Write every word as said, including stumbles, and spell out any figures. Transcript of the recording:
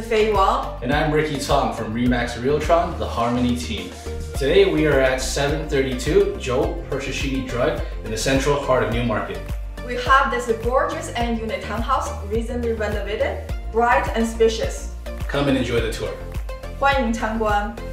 Fei Wang. And I'm Ricky Tong from Remax Realtron, the Harmony team. Today we are at seven thirty-two Joe Pershishini Drive in the central heart of Newmarket. We have this gorgeous end unit townhouse, recently renovated, bright and spacious. Come and enjoy the tour. 欢迎参观。